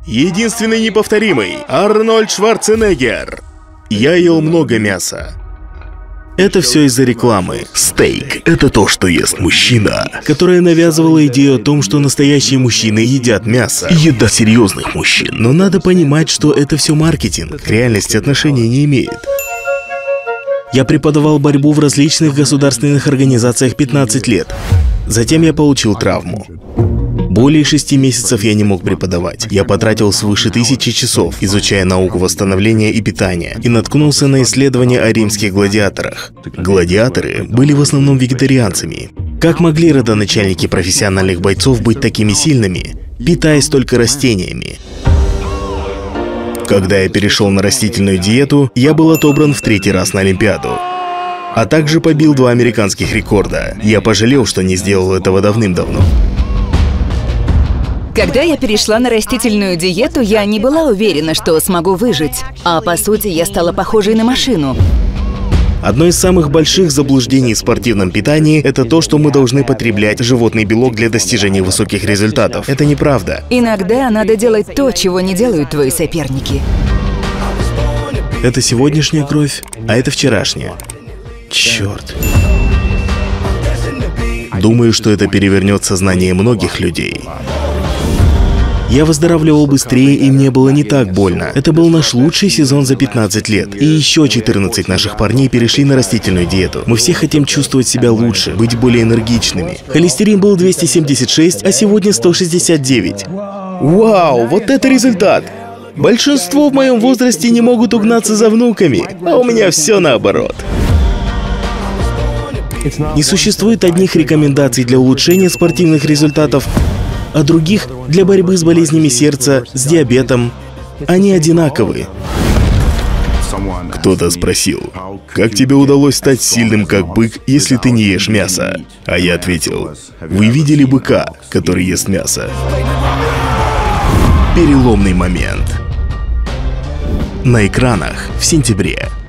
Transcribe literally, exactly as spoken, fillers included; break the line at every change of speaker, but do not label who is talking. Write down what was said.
Единственный неповторимый Арнольд Шварценеггер. Я ел много мяса. Это все из-за рекламы. Стейк — это то, что ест мужчина, которая навязывала идею о том, что настоящие мужчины едят мясо. Еда серьезных мужчин. Но надо понимать, что это все маркетинг. К реальности отношения не имеет. Я преподавал борьбу в различных государственных организациях пятнадцать лет. Затем я получил травму. Более шести месяцев я не мог преподавать. Я потратил свыше тысячи часов, изучая науку восстановления и питания, и наткнулся на исследования о римских гладиаторах. Гладиаторы были в основном вегетарианцами. Как могли родоначальники профессиональных бойцов быть такими сильными, питаясь только растениями? Когда я перешел на растительную диету, я был отобран в третий раз на Олимпиаду. А также побил два американских рекорда. Я пожалел, что не сделал этого давным-давно.
Когда я перешла на растительную диету, я не была уверена, что смогу выжить. А по сути, я стала похожей на машину.
Одно из самых больших заблуждений в спортивном питании – это то, что мы должны потреблять животный белок для достижения высоких результатов. Это неправда.
Иногда надо делать то, чего не делают твои соперники.
Это сегодняшняя кровь, а это вчерашняя. Черт. Думаю, что это перевернет сознание многих людей. Я выздоравливал быстрее, и мне было не так больно. Это был наш лучший сезон за пятнадцать лет. И еще четырнадцать наших парней перешли на растительную диету. Мы все хотим чувствовать себя лучше, быть более энергичными. Холестерин был двести семьдесят шесть, а сегодня сто шестьдесят девять. Вау, вот это результат! Большинство в моем возрасте не могут угнаться за внуками, а у меня все наоборот. Не существует одних рекомендаций для улучшения спортивных результатов, а других для борьбы с болезнями сердца, с диабетом. Они одинаковы. Кто-то спросил, как тебе удалось стать сильным как бык, если ты не ешь мясо? А я ответил, вы видели быка, который ест мясо? Переломный момент. На экранах в сентябре.